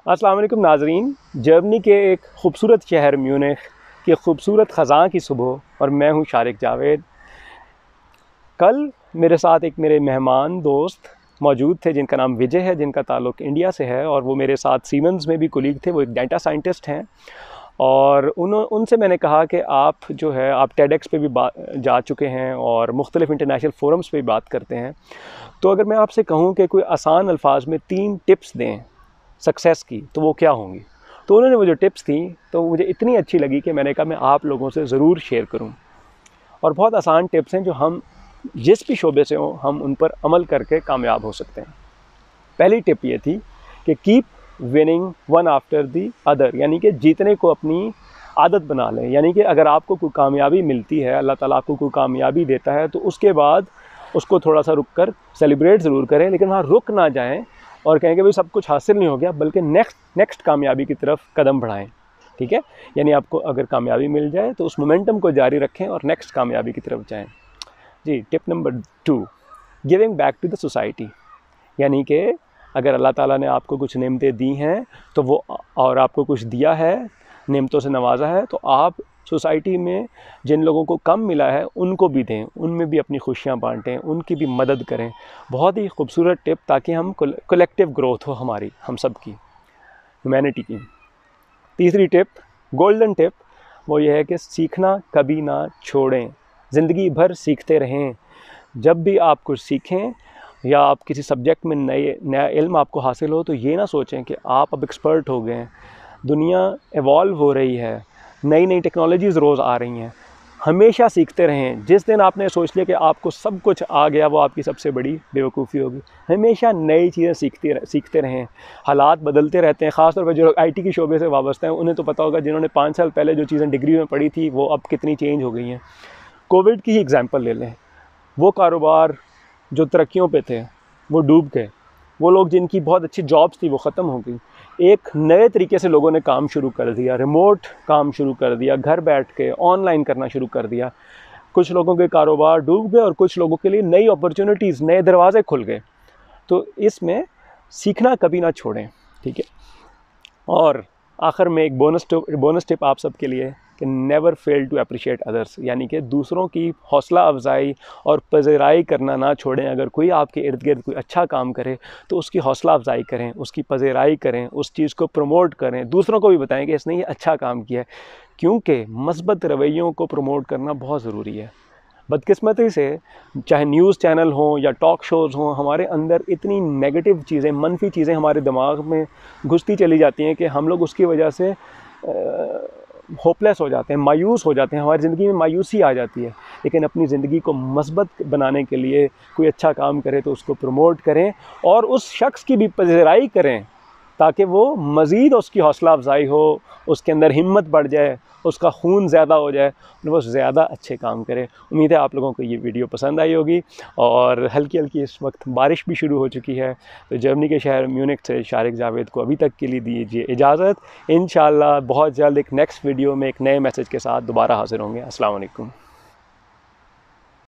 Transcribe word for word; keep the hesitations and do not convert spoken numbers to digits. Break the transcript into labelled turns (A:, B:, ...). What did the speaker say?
A: अस्सलाम वालेकुम नाजरीन। जर्मनी के एक ख़ूबसूरत शहर म्यूनिख की ख़ूबसूरत ख़ज़ां की सुबह और मैं हूँ शारिक जावेद। कल मेरे साथ एक मेरे मेहमान दोस्त मौजूद थे जिनका नाम विजय है, जिनका ताल्लुक़ इंडिया से है और वो मेरे साथ सीमेंस में भी कोलीग थे। वो एक डाटा साइंटिस्ट हैं और उन उनसे मैंने कहा कि आप जो है आप टेडेक्स पे भी बात जा चुके हैं और मुख्तलिफ़ इंटरनेशनल फोरम्स पे भी बात करते हैं, तो अगर मैं आपसे कहूँ कि कोई आसान अल्फाज में तीन टिप्स दें सक्सेस की तो वो क्या होंगी। तो उन्होंने वो जो टिप्स थी तो मुझे इतनी अच्छी लगी कि मैंने कहा मैं आप लोगों से ज़रूर शेयर करूं। और बहुत आसान टिप्स हैं जो हम जिस भी शोबे से हों हम उन पर अमल करके कामयाब हो सकते हैं। पहली टिप ये थी कि keep winning one after the other, यानी कि जीतने को अपनी आदत बना लें। यानी कि अगर आपको कोई कामयाबी मिलती है, अल्लाह ताला आपको कोई कामयाबी देता है, तो उसके बाद उसको थोड़ा सा रुक कर सेलिब्रेट ज़रूर करें, लेकिन वहाँ रुक ना जाएं और कहें कि भाई सब कुछ हासिल नहीं हो गया, बल्कि नेक्स्ट नेक्स्ट कामयाबी की तरफ कदम बढ़ाएं। ठीक है, यानी आपको अगर कामयाबी मिल जाए तो उस मोमेंटम को जारी रखें और नेक्स्ट कामयाबी की तरफ जाएं। जी, tip number two, giving back to the society. यानी कि अगर अल्लाह ताला ने आपको कुछ नेमतें दी हैं तो वो और आपको कुछ दिया है, नेमतों से नवाजा है, तो आप सोसाइटी में जिन लोगों को कम मिला है उनको भी दें, उनमें भी अपनी खुशियाँ बांटें, उनकी भी मदद करें। बहुत ही खूबसूरत टिप, ताकि हम कलेक्टिव ग्रोथ हो हमारी, हम सब की, ह्यूमैनिटी की। तीसरी टिप, गोल्डन टिप, वो ये है कि सीखना कभी ना छोड़ें, ज़िंदगी भर सीखते रहें। जब भी आप कुछ सीखें या आप किसी सब्जेक्ट में नए नया इल्म आपको हासिल हो तो ये ना सोचें कि आप अब एक्सपर्ट हो गए हैं। दुनिया एवॉल्व हो रही है, नई नई टेक्नोलॉजीज़ रोज़ आ रही हैं, हमेशा सीखते रहें। जिस दिन आपने सोच लिया कि आपको सब कुछ आ गया, वो आपकी सबसे बड़ी बेवकूफ़ी होगी। हमेशा नई चीज़ें सीखती सीखते रहें। हालात बदलते रहते हैं, ख़ासतौर पर जो आईटी की शोबे से वाबस्ता हैं उन्हें तो पता होगा, जिन्होंने पाँच साल पहले जो चीज़ें डिग्री में पढ़ी थी वो अब कितनी चेंज हो गई हैं। कोविड की ही एग्ज़ाम्पल ले लें, वो कारोबार जो तरक्कियों पे थे वो डूब गए, वो लोग जिनकी बहुत अच्छी जॉब्स थी वो ख़त्म हो गई। एक नए तरीके से लोगों ने काम शुरू कर दिया, रिमोट काम शुरू कर दिया, घर बैठ के ऑनलाइन करना शुरू कर दिया। कुछ लोगों के कारोबार डूब गए और कुछ लोगों के लिए नई अपॉर्चुनिटीज़, नए दरवाजे खुल गए। तो इसमें सीखना कभी ना छोड़ें। ठीक है, और आखिर में एक बोनस टिप बोनस टिप आप सबके लिए कि never fail to appreciate others, यानी कि दूसरों की हौसला अफजाई और पज़ेराई करना ना छोड़ें। अगर कोई आपके इर्द गिर्द कोई अच्छा काम करे तो उसकी हौसला अफजाई करें, उसकी पज़ेराई करें, उस चीज़ को प्रमोट करें, दूसरों को भी बताएं कि इसने ये अच्छा काम किया है, क्योंकि मस्बत रवैयों को प्रमोट करना बहुत ज़रूरी है। बदकिस्मती से चाहे न्यूज़ चैनल हों या टॉक शोज़ हों, हमारे अंदर इतनी नेगेटिव चीज़ें, मनफी चीज़ें हमारे दिमाग में घुसती चली जाती हैं कि हम लोग उसकी वजह से होपलेस हो जाते हैं, मायूस हो जाते हैं, हमारी ज़िंदगी में मायूसी आ जाती है। लेकिन अपनी ज़िंदगी को मस्बत बनाने के लिए कोई अच्छा काम करे तो उसको प्रमोट करें और उस शख्स की भी पज़ेराई करें, ताकि वो मज़ीद उसकी हौसला अफजाई हो, उसके अंदर हिम्मत बढ़ जाए, उसका खून ज़्यादा हो जाए और वो ज़्यादा अच्छे काम करे। उम्मीद है आप लोगों को ये वीडियो पसंद आई होगी। और हल्की हल्की इस वक्त बारिश भी शुरू हो चुकी है, तो जर्मनी के शहर म्यूनिख से शारिक जावेद को अभी तक के लिए दीजिए इजाज़त। इंशाअल्लाह बहुत जल्द एक नेक्स्ट वीडियो में एक नए मैसेज के साथ दोबारा हाज़िर होंगे। अस्सलाम वालेकुम।